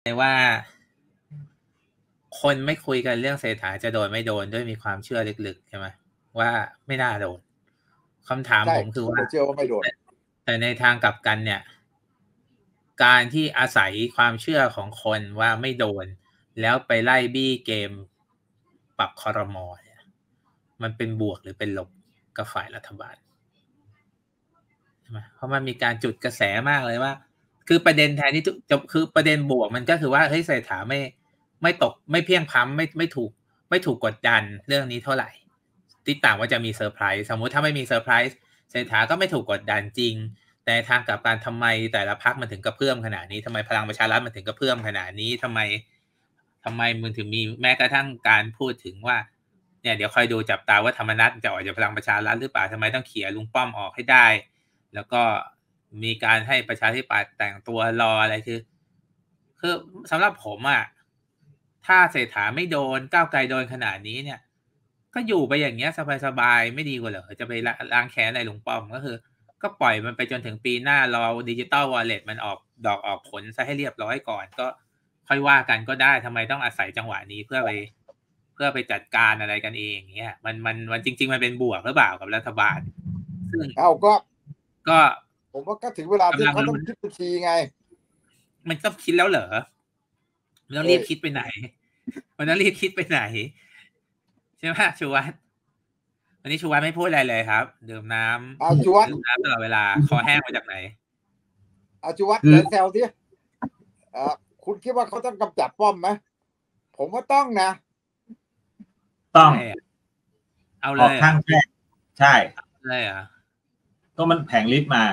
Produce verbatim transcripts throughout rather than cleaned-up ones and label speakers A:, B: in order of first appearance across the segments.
A: ว่าคนไม่คุยกันเรื่องเศรษฐาจะโดนไม่โดนด้วยมีความเชื่อลึกๆใช่ไหมว่าไม่น่าโดนคำถามผมคือว่า
B: เชื่อว่าไม่โดน
A: แต่ในทางกลับกันเนี่ยการที่อาศัยความเชื่อของคนว่าไม่โดนแล้วไปไล่บี้เกมปรับครม.เนี่ยมันเป็นบวกหรือเป็นลบกับฝ่ายรัฐบาลใช่ไหมเพราะมันมีการจุดกระแสมากเลยว่าคือประเด็นแทนที่จะคือประเด็นบวกมันก็คือว่าเฮ้ยเศรษฐาไม่ไม่ตกไม่เพียงพ้ำไม่ไม่ถูกไม่ถูกกดดันเรื่องนี้เท่าไหร่ติดต่างว่าจะมีเซอร์ไพรส์สมมุติถ้าไม่มีเซอร์ไพรส์เศรษฐาก็ไม่ถูกกดดันจริงแต่ทางกลับกันทำไมแต่ละพรรคมันถึงกระเพื่อมขนาดนี้ทำไมพลังประชารัฐมันถึงกระเพื่อมขนาดนี้ทำไมทำไมมันถึงมีแม้กระทั่งการพูดถึงว่าเนี่ยเดี๋ยวคอยดูจับตาว่าธรรมนัสจะออกจากพลังประชารัฐหรือเปล่าทำไมต้องเขี่ยลุงป้อมออกให้ได้แล้วก็มีการให้ประชาธิปัตย์แต่งตัวรออะไรคือคือสำหรับผมอะถ้าเศรษฐาไม่โดนก้าวไกลโดนขนาดนี้เนี่ยก็อยู่ไปอย่างเงี้ยสบายๆไม่ดีกว่าเหรอจะไปล้างแค้นอะไรลุงป้อมก็คือก็ปล่อยมันไปจนถึงปีหน้ารอดิจิตอลวอลเล็ตมันออกดอกออกผลซะให้เรียบร้อยก่อนก็ค่อยว่ากันก็ได้ทำไมต้องอาศัยจังหวะนี้เพื่อไปเพื่อไปจัดการอะไรกันเองเงี้ยมันมันมันจริงๆมันเป็นบวกหรือเปล่ากับรัฐบาลซึ่ง
B: เอาก็
A: ก็
B: ผมว่าก็ถึงเวลาที่เขาต้องคิดบัญชีไง
A: มันต้องคิดแล้วเหรอมันต้องรีบคิดไปไหนมันต้องรีบคิดไปไหนใช่ไหมชูวัฒน์วันนี้ชูวัฒน์ไม่พูดอะไรเลยครับดื่มน้ำ
B: เอาชูวัฒน์
A: ดื่มน้ำตลอดเวลาคอแห้งมาจากไหน
B: เอาชูวัฒน์เดี๋ยวแซวดิอ่าคุณคิดว่าเขาต้องกำจัดป้อมไหมผมว่าต้องนะ
C: ต้อง
A: เอาเลย
C: ข้างแรกใช่
A: เลยอ่ะ
C: ก็มันแผงลิฟต์มา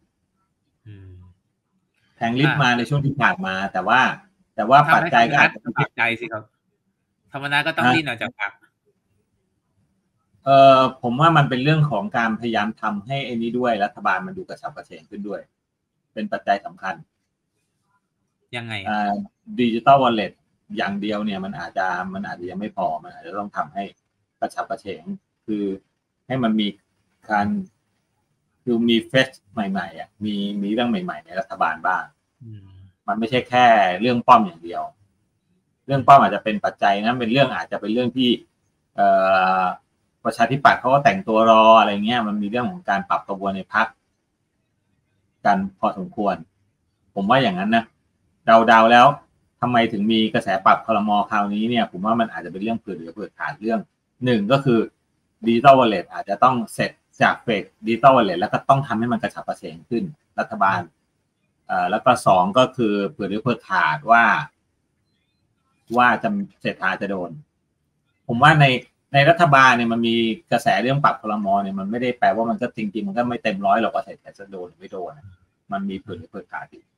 C: แผงลิฟต์มาในช่วงที่ผ่านมาแต่ว่าแต่ว่าปัจจัยก็อาจจะ
A: ปัจจัยสิครับธรรมนัสก็ต้องดิ้นออกจากปาก
C: เอ่อผมว่ามันเป็นเรื่องของการพยายามทำให้ไอ้นี้ด้วยรัฐบาลมันดูกระฉับกระเฉงขึ้นด้วยเป็นปัจจัยสำคัญ
A: ยังไง
C: อ่าดิจิตอลวอลเล็ตอย่างเดียวเนี่ยมันอาจจะมันอาจจะยังไม่พอมันอาจจะต้องทำให้กระฉับกระเฉงคือให้มันมีการคือมีเฟสใหม่ๆอ่ะมีมีเรื่องใหม่ๆในรัฐบาลบ้างมันไม่ใช่แค่เรื่องป้อมอย่างเดียวเรื่องป้อมอาจจะเป็นปัจจัยนะเป็นเรื่องอาจจะเป็นเรื่องที่เอ่อประชาธิปัตย์เขาก็แต่งตัวรออะไรเงี้ยมันมีเรื่องของการปรับกระบวนในพรรคกันพอสมควรผมว่าอย่างนั้นนะเดาๆแล้วทำไมถึงมีกระแสปรับครม.คราวนี้เนี่ยผมว่ามันอาจจะเป็นเรื่องเผื่อเหลือเผื่อขาดเรื่องหนึ่งก็คือดิจิตอลวอลเล็ตอาจจะต้องเสร็จจากเฟสดิจิตอลวอลเล็ตแล้วก็ต้องทำให้มันกระฉับกระเฉงขึ้นรัฐบาลเอ่อแล้วก็สองก็คือเผื่อเหลือเผื่อขาดว่าว่าจะเศรษฐาจะโดนผมว่าในในรัฐบาลเนี่ยมันมีกระแสเรื่องปรับครม.เนี่ยมันไม่ได้แปลว่ามันก็จริงๆมันก็ไม่เต็มร้อยหรอกว่าเศรษฐาจะโดนหรือไม่โดนมันมีเผื่อเหลือเผื่อขาดอยู่